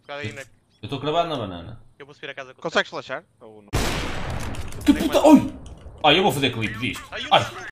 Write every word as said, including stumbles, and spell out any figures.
Cuidado aí, Neco. Eu estou cravado na banana. Eu vou subir a casa com Consegues flashar? Ou não? Que puta. Oi! Ai, eu vou fazer clipe disto. Ai, eu Ai, não-